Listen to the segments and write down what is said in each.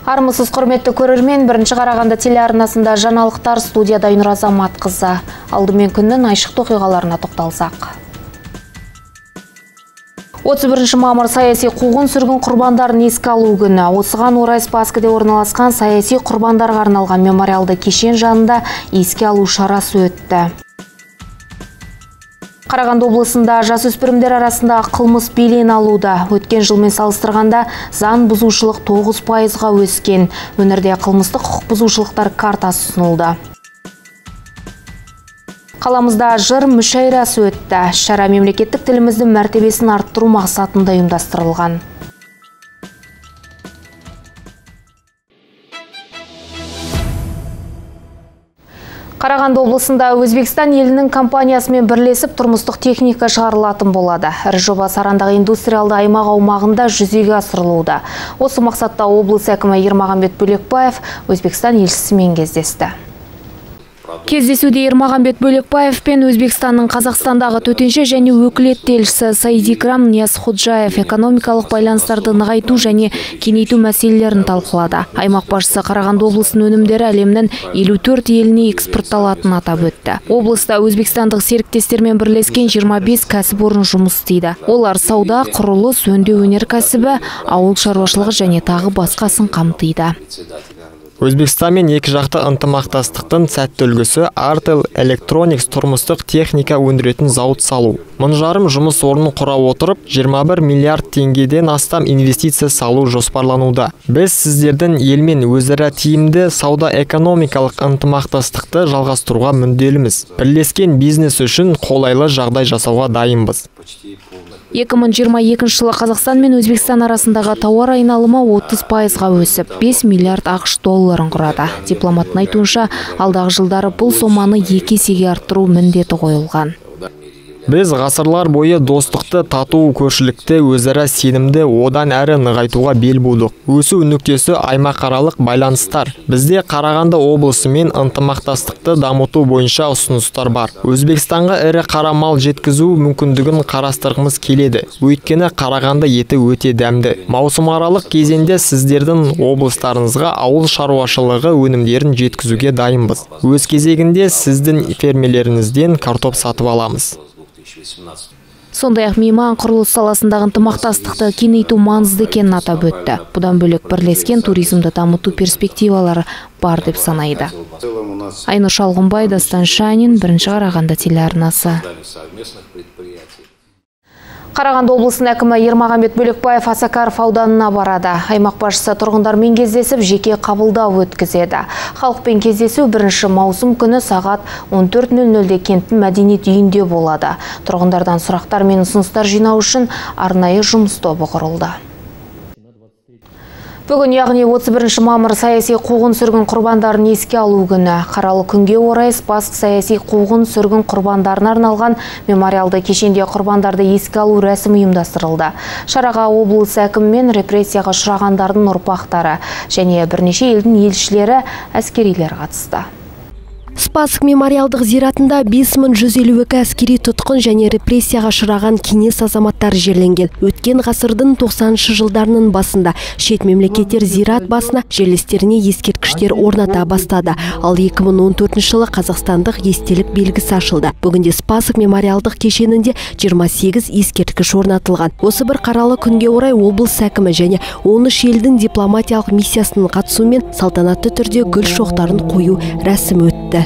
Армысыз құрметті көрермен, бірінші Қарағанды телеарнасында жаңалықтар, студияда Айнұр Азаматқызы. Алдымен күннің айшықты оқиғаларына тоқталсақ. 31 мамыр саяси қуғын сүргін құрбандарын еске алу күні. Осыған орай Спасскіде орналасқан саяси құрбандарға арналған мемориалды кешен жанында еске алу шарасы өтті. Қарағанды облысында жасөспірімдер арасында қылмыс белең алуда. Өткен жылмен салыстырғанда заң бұзушылық 9%-ға өскен. Өңірде қылмыстық құқық бұзушылықтар картасы ұсынылды. Қаламызда жыр мүшәйрасы өтті. Шара мемлекеттік тіліміздің мәртебесін арттыру мақсатында ұйымдастырылған. Қарағанды облысында Өзбекстан елінің компаниясымен бірлесіп тұрмыстық техника шығарылатын болады. Ірі жоба Сарандағы индустриалды аймақ аумағында жүзеге асырылуда. Осы мақсатта облыс әкімі Ермағанбет Бөлекбаев Өзбекстан елшісімен кездесті. Кездесуде Ермағанбет Бөлекбаев пен Өзбекстанның Қазақстандағы төтенше және өкілетті елшісі Саидикрам Ниязходжаев экономикалық байланыстарды нығайту және кеңейту мәселелерін талқылады. Аймақ басшысы Қарағанды облысының өнімдері әлемнің 54 еліне экспортталатынын атап өтті. Облыста өзбекстандық серіктестермен бірлескен 25 кәсіпорын жұмыс істейді. Олар сауда, құрылыс, өңдеу өнеркәсібі, ауыл шаруашылығы және тағы басқасын қамтиды. Өзбекстанмен екі жақты ынтымақтастықтың сәтті үлгісі Артел Electronics тұрмыстық техника өндіретін зауыт салу. Мың жарым жұмыс орнын құра отырып, 21 миллиард теңгеден астам инвестиция салу жоспарлануда. Біз сіздердің елмен өзара тиімді сауда-экономикалық ынтымақтастықты жалғастыруға мүдделіміз. Бірлескен бизнес үшін қолайлы жағдай жасауға дайынбыз. 2022 жылы Қазақстан мен Өзбекстан арасындағы тауар айналымы 30%-ға өсіп, 5 миллиард ақш долларын құрады. Дипломаттың айтуынша, алдағы жылдары бұл соманы 2 есеге арттыру міндеті қойылған. Біз ғасырлар бойы достықты, тату көршілікті, өзара сенімді одан әрі нығайтуға бел будық. Өсу нүктесі аймақаралық байланыстар. Бізде Қарағанды облысымен ынтымақтастықты дамыту бойынша ұсыныстар бар. Өзбекстанға ірі қара мал жеткізу мүмкіндігін қарастырғымыз келеді. Өйткені Қарағанды еті өте дәмді. Маусымаралық кезеңде сіздердің облыстарыңызға ауыл шаруашылығы өнімдерін жеткізуге дайынбыз. Өз кезегінде сіздің фермелеріңізден картоп сатып аламыз. Сондай-ақ мейман құрылыс саласындағы ынтымақтастықты кеңейту маңызды екенін атап өтті. Бұдан бөлек бірлескен туризмді дамыту перспективалары бар деп санайды. Айнұр Шалғынбай, Дастан Шанин, бірінші Қарағанды телеарнасы. Қарағанды облысының әкімі Ермағанбет Бөлекбаев Асакаров ауданына барады. Аймақ басшысы тұрғындармен кездесіп, жеке қабылдау өткізеді. Халықпен кездесу 1 маусым күні сағат 14:00-де кенттің мәдениет үйінде болады. Тұрғындардан сұрақтар мен ұсыныстар жинау үшін арнайы жұмыс тобы құрылды. Бүгін, яғни 31 мамыр саяси қуғын сүргін құрбандарын еске алу күні. Қаралы күнге орай Спасск саяси қуғын сүргін құрбандарына арналған мемориалды кешенде құрбандарды еске алу рәсімі ұйымдастырылды. Шараға облыс әкімі мен репрессияға ұшырағандардың ұрпақтары және бірнеше елдің елшілері, әскерилер қатысты. Спасск мемориалдық зиратында 5152 әскери тұтқын және репрессияға ұшыраған кеңес азаматтары жерленген. Өткен ғасырдың 90-шы жылдарының басында шет мемлекеттер зират басына жерлестеріне ескерткіштер орната бастады. Ал 2014 жылы қазақстандық естелік белгісі ашылды. Бүгінде Спасск мемориалдық кешенінде 28 ескерткіш орнатылған. Осы бір қаралы күнге орай облыс әкімі және 13 елдің дипломатиялық миссиясының қатысуымен салтанатты түрде гүл шоқтарын қою рәсімі өтті.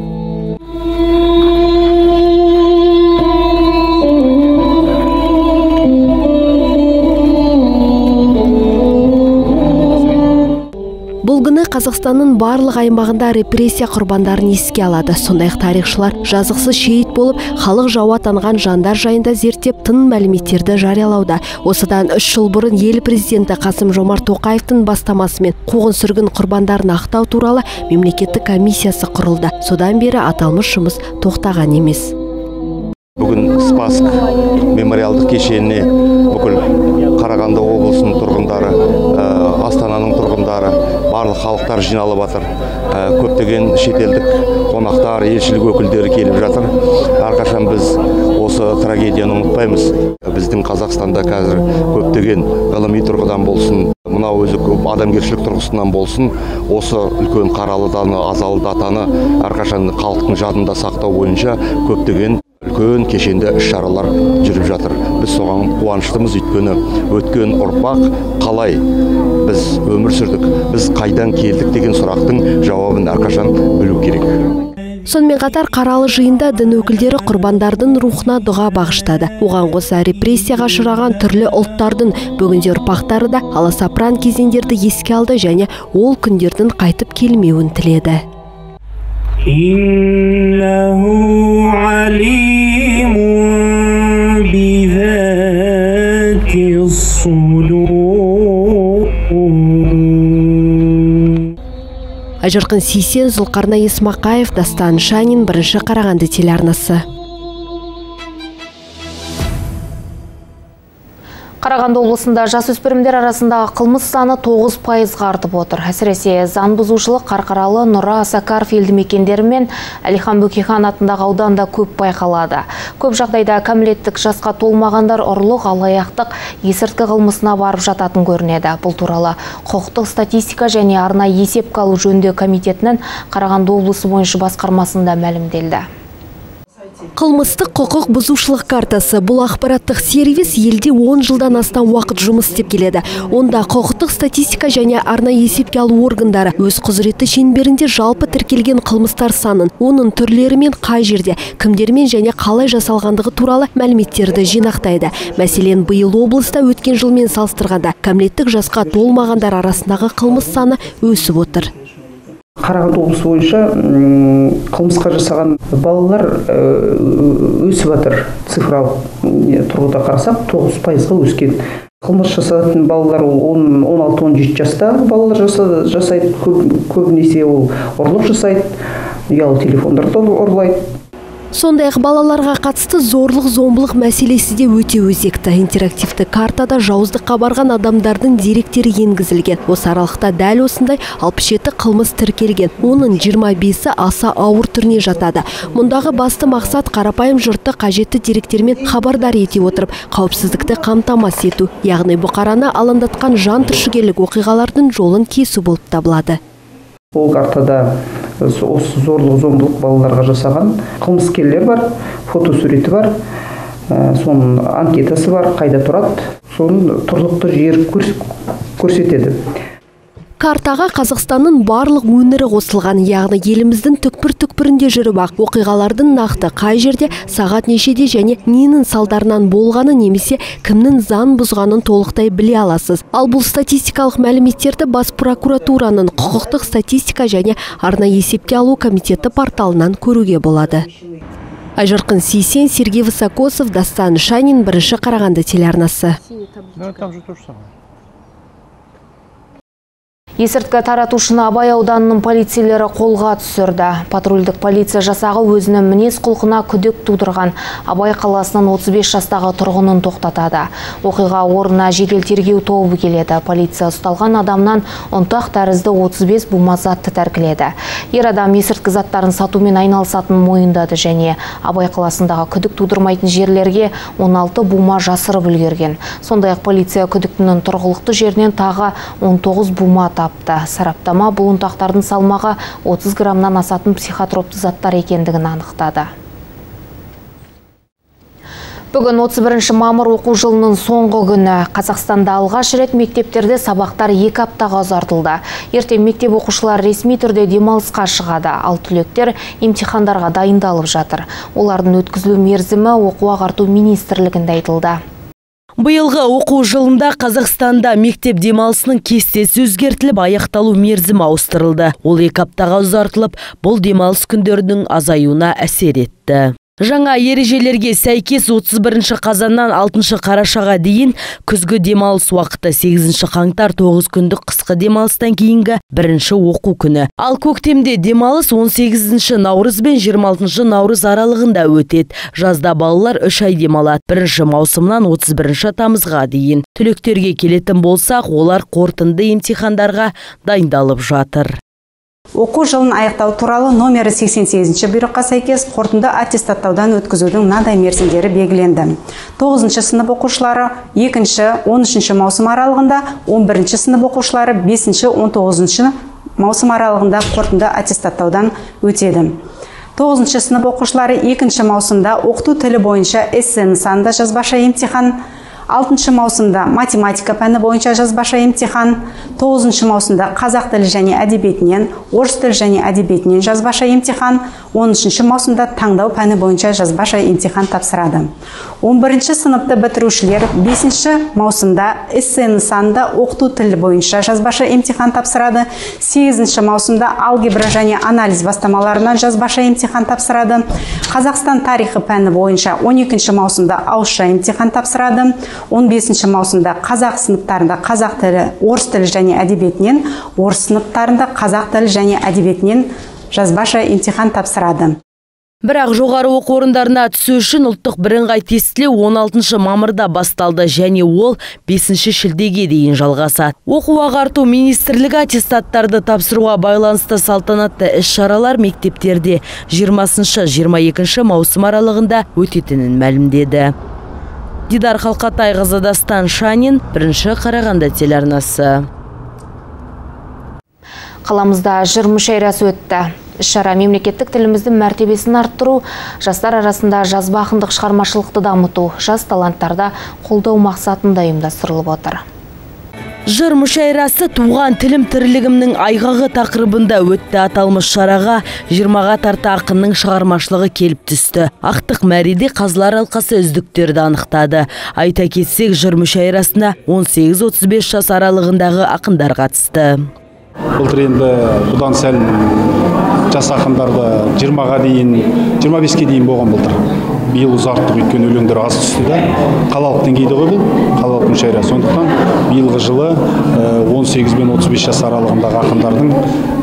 Бұл күні Қазақстанның барлық аймағында репрессия құрбандарын еске алады. Сондай-ақ тарихшылар жазықсыз шейіт болып, халық жауы атанған жандар жайында зерттеп, тың мәліметтерді жариялауда. Осыдан 3 жыл бұрын ел президенті Қасым-Жомарт Тоқаевтың бастамасымен қуғын сүргін құрбандарын ақтау туралы мемлекеттік комиссиясы құрылды. Содан бері аталмыш жұмыс тоқтаған емес. Бүгін Спасск мемориалдық кешеніне бүкіл Қарағанды облысының тұрғындары, Астананың тұрғындары, барлық халықтар жиналып жатыр. Көптеген шетелдік елшілік өкілдері келіп жатыр. Әрқашан біз осы трагедияны ұмытпаймыз. біздің Қазақстанда қазір көптеген ғылыми тұрғыдан болсын, мынау өзі адамгершілік тұрғысынан болсын, осы үлкен қаралы даны, азалы датаны әрқашан халықтың жадында сақтау бойынша көптеген үлкен кешенді іс-шаралар жүріп жатыр. Біз соған қуаныштымыз, өйткені өткен ұрпақ қалай біз өмір сүрдік, біз қайдан келдік деген сұрақтың жауабын әрқашан білу керек. Сонымен қатар қаралы жиында дін өкілдері құрбандардың рухына дұға бағыштады. Оған қоса репрессияға ұшыраған түрлі ұлттардың бүгінде ұрпақтары да аласапыран кезеңдерді еске алды және ол күндердің қайтып келмеуін тіледі. Иннаху алимун бизатис судур. Айжарқын Сейсен, Зұлқарнай Исмақаев, Дастан Шанин, Бірінші Қарағанды телеарнасы. Қарағанды облысында жасөспірімдер арасындағы қылмыс саны 9%-ға артып отыр. Әсіресе заң бұзушылық Қарқаралы, Нұра, Сакаров елді мекендері мен Әлихан Бөкейхан атындағы ауданда көп байқалады. Көп жағдайда кәмелеттік жасқа толмағандар ұрлық, алаяқтық, есірткі қылмысына барып жататын көрінеді. Бұл туралы құқықтық статистика және арнайы есепке алу жөніндегі комитетінің Қарағанды облысы бойынша басқармасында мәлімделді. Қылмыстық құқық бұзушылық картасы бұл ақпараттық сервис елде 10 жылдан астам уақыт жұмыс істеп келеді. Онда құқықтық статистика және арнайы есепке алу органдары өз құзыреті шеңберінде жалпы тіркелген қылмыстар санын, оның түрлерімен қай жерде, кімдермен және қалай жасалғандығы туралы мәліметтерді жинақтайды. Мәселен, биыл облыста өткен жылмен салыстырғанда кәмелеттік жасқа толмағандар арасындағы қылмыс саны өсіп отыр. Қарағанды облысы бойынша қылмысқа жасаған балалар өсіп жатыр. Цифралық тұрғыда қарасақ 9%-ға өскен. Қылмыс жасайтын балалар 16-17 жаста балалар жасайды. Көбінесе ол ұрлық жасайды, ұялы телефондарды ұрлайды. Сондай-ақ балаларға қатысты зорлық-зомбылық мәселесі де өте өзекті. Интерактивті картада жауыздыққа барған адамдардың деректері енгізілген. Осы аралықта дәл осындай 67 қылмыс тіркелген. Оның 25-і аса ауыр түріне жатады. Мұндағы басты мақсат қарапайым жұртты қажетті деректермен хабардар ете отырып, қауіпсіздікті қамтамасыз ету, яғни бұқараны алаңдатқан жан түршігерлік оқиғалардың жолын кесу болып табылады. Ол картада осы зорлық-зомбылық балаларға жасаған қылмыскерлер бар, фотосуреті бар, соның анкетасы бар, қайда тұрады, соның тұрғылықты жер көрсетеді. Картаға Қазақстанның барлық өңірі қосылған, яғни еліміздің түкпір-түкпірінде жүріп ақ оқиғалардың нақты қай жерде, сағат нешеде және ненің салдарынан болғаны немесе кімнің заң бұзғанын толықтай біле аласыз. Ал бұл статистикалық мәліметтерді бас прокуратураның құқықтық статистика және арнайы есепке алу комитеті порталынан көруге болады. Айжарқын Сейсен, Сергей Высокосов, Дастан Шанин, Бірінші Қарағанды телеарнасы. Есірткі таратушыны Абай ауданының полицейлері қолға түсірді. Патрульдік полиция жасағы өзінің мінез құлқына күдік тудырған Абай қаласының 35 жастағы тұрғынын тоқтатады. Оқиға орнына жедел тергеу тобы келеді. Полиция ұсталған адамнан ұнтақ тәрізді 35 бума затты тәркіледі. Ер адам есірткі заттарын сатумен айналысатынын мойындады және Абай қаласындағы күдік тудырмайтын жерлерге 16 бума жасырып үлгерген. Сондай-ақ полиция күдіктінің тұрғылықты жерінен тағы 19 бума тапты. Сараптама бұл ұнтақтардың салмағы 30 граммнан асатын психотропты заттар екендігін анықтады. Бүгін 31 мамыр оқу жылының соңғы күні. Қазақстанда алғаш рет мектептерде сабақтар 2 аптаға ұзартылды. Ертең мектеп оқушылар ресми түрде демалысқа шығады, ал түлектер емтихандарға дайындалып жатыр. Олардың өткізілу мерзімі оқу ағарту министрлігінде айтылды. Биылғы оқу жылында Қазақстанда мектеп демалысының кестесі өзгертіліп, аяқталу мерзімі ауыстырылды. Ол 2 аптаға ұзартылып, бұл демалыс күндерінің азаюына әсер етті. Жаңа ережелерге сәйкес 31 қазаннан 6 қарашаға дейін күзгі демалыс уақыты, 8 қаңтар 9 күндік қысқы демалыстан кейінгі 1 оқу күні. Ал көктемде демалыс 18 наурыз бен 26 наурыз аралығында өтеді. Жазда балалар 3 ай демалады. 1 маусымнан 31 тамызға дейін. Түлектерге келетін болсақ, олар қорытынды емтихандарға дайындалып жатыр. Оқу жылын аяқтау туралы номері 88-ші бұйрыққа сәйкес қорытынды аттестаттаудан өткізудің мынадай мерзімдері белгіленді. 9-шы сынып оқушылары 2-13 маусым аралығында, 11-ші сынып оқушылары 5-19 маусым аралығында қорытынды аттестаттаудан өтеді. 9-шы сынып оқушылары 2-ші маусымда оқыту тілі бойынша эссе нысанында жазбаша емтихан, 6-шы маусымда математика пәні бойынша жазбаша емтихан, 9-шы маусымда қазақ тілі және әдебиетінен, орыс тілі және әдебиетінен жазбаша емтихан, 10-шы маусымда таңдау пәні бойынша жазбаша емтихан тапсырады. 11-ші сыныпты бітірушілер 5-ші маусымда эссе нысанында оқыту тілі бойынша жазбаша емтихан тапсырады. 8-ші маусымда алгебра және анализ бастамаларынан жазбаша емтихан тапсырады. Қазақстан тарихы пәні бойынша 12-ші маусымда ауызша емтихан тапсырады. 15-ші маусымда қазақ сыныптарында қазақ тілі, орыс тілі және әдебиетінен, орыс сыныптарында қазақ тілі және әдебиетінен жазбаша емтихан тапсырады. Бірақ жоғары оқу орындарына түсу үшін ұлттық бірыңғай тестілеу 16 мамырда басталды және ол 5 шілдеге дейін жалғасады. Оқу ағарту министрлігі аттестаттарды тапсыруға байланысты салтанатты іс-шаралар мектептерде 20-22 маусым аралығында өтетінін мәлімдеді. Дидар Қалқатайқызы, Дастан Шанин, 1-ші Қарағанды телеарнасы. Қаламызда жыр мүшәйрасы өтті. Іс-шара мемлекеттік тіліміздің мәртебесін арттыру, жастар арасында жазба ақындық шығармашылықты дамыту, жас таланттарда қолдау мақсатында ұйымдастырылып отыр. Жыр мүшәйрасы туған тілім тірлігімнің айғағы тақырыбында өтті. Аталмыш шараға 20-ға тарта ақынның шығармашылығы келіп түсті. Ақтық мәреде қазылар алқасы үздіктерді анықтады. Айта кетсек, жыр мүшәйрасына 18-35 жас аралығындағы ақындар қатысты. Былтыр енді бұдан сәл жас ақындарды 20-ға дейін, 25-ке дейін болған былтыр. Биыл ұзарттық, өткен өлеңдер аз түсті да. Қалалық деңгейде ғой бұл, қалалық мүшәйра. Сондықтан биылғы жылы 18 бен 35 жас аралығындағы ақындардың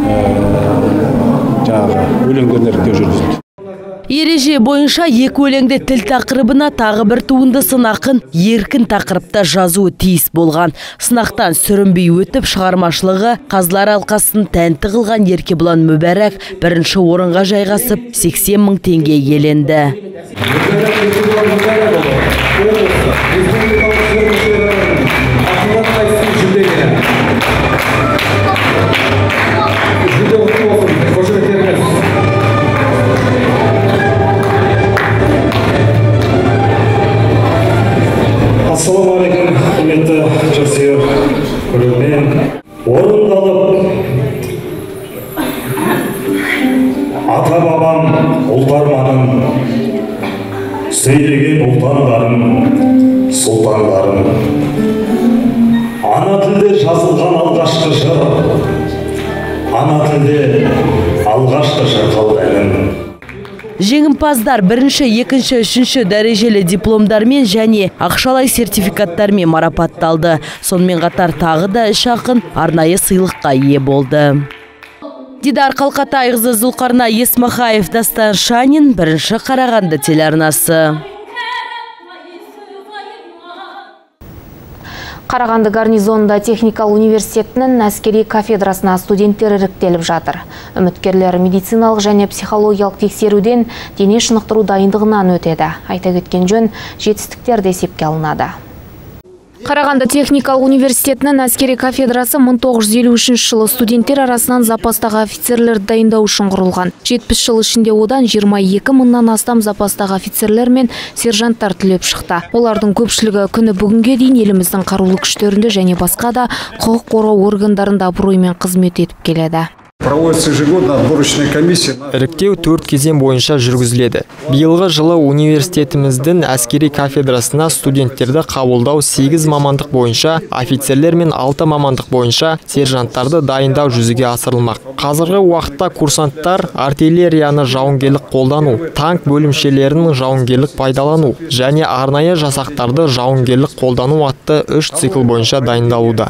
өлеңдерін іріктеу жүргізілді. Ереже бойынша екі өлеңде тіл тақырыбына тағы бір туындысын ақын еркін тақырыпта жазуы тиіс болған. Сынақтан сүрінбей өтіп шығармашылығы қазылар алқасын тәнті қылған Еркебұлан Мүбәрак 1-ші орынға жайғасып 80 мың теңге иеленді. Ассалаумағалейкум, құрметті жастар, көрермен. Орындалып, ата бабам ұлт арманын, сөйлеген ұлтандарым, сұлтандарым. Ана тілде жазылған алғашқы жыр, ана тілде алғашқы шырқалды әнім. Жеңімпаздар 1-ші, 2-ші, 3-ші дәрежелі дипломдармен және ақшалай сертификаттармен марапатталды. Сонымен қатар тағы да 3 ақын арнайы сыйлыққа ие болды. Дидар Қалқатайқызы, Зұлқарна Есмахаев, Дастан Шанин, 1-ші Қарағанды телеарнасы. Қарағанды гарнизонында техникалық университетінің әскери кафедрасына студенттер іріктеліп жатыр. Үміткерлер медициналық және психологиялық тексеруден дене шынықтыру дайындығынан өтеді. Айта кеткен жөн, жетістіктер де есепке алынады. Қарағанды техникалық университетінің әскери кафедрасы 1953 жылы студенттер арасынан запастағы офицерлер дайындау үшін құрылған. 70 жыл ішінде одан 22 мыңнан астам запастағы офицерлер мен сержанттар түлеп шықты. Олардың көпшілігі күні бүгінге дейін еліміздің қарулы күштерінде және басқа да құқық қорғау органдарында абыроймен қызмет етіп келеді. Проводится ежегодно отборочная комиссия. Іріктеу 4 кезең бойынша жүргізіледі. Биылғы жылы университетіміздің әскери кафедрасына студенттерді қабылдау 8 мамандық бойынша, офицерлер мен 6 мамандық бойынша сержанттарды дайындау жүзеге асырылмақ. Қазіргі уақытта курсанттар артиллерияны жауынгерлік қолдану, танк бөлімшелерінің жауынгерлік пайдалану және арнайы жасақтарды жауынгерлік қолдану атты 3 цикл бойынша дайындалуда.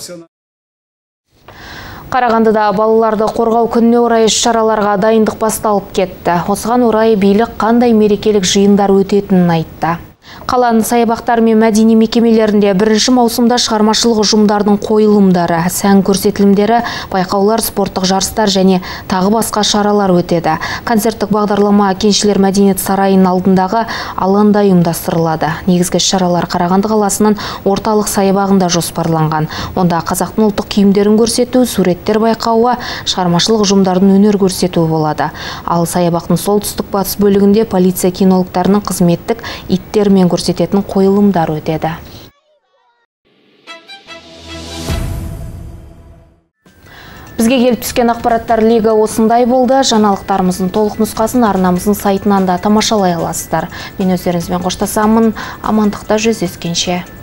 Қарағандыда балаларды қорғау күніне орай іс-шараларға дайындық басталып кетті. Осыған орай билік қандай мерекелік жиындар өтетінін айтты. Қаланың саябақтары мен мәдени мекемелерінде 1 маусымда шығармашылық ұжымдардың қойылымдары, сән көрсетілімдері, байқаулар, спорттық жарыстар және тағы басқа шаралар өтеді. Концерттік бағдарлама Кеншілер мәдениет сарайының алдындағы алаңда ұйымдастырылады. Негізгі шаралар Қарағанды қаласының орталық саябағында жоспарланған. Онда қазақтың ұлттық киімдерін көрсету, суреттер байқауы, шығармашылық ұжымдардың өнер көрсетуі болады. Ал саябақтың солтүстік-батыс бөлігінде полиция кинологтарының қызметтік иттермен көрсететін қойылымдар өтеді. Бізге келіп түскен ақпараттар легі осындай болды. Жаңалықтарымыздың толық нұсқасын арнамыздың сайтынан да тамашалай аласыздар. Мен өздеріңізбен қоштасамын. Амандықта жүздескенше.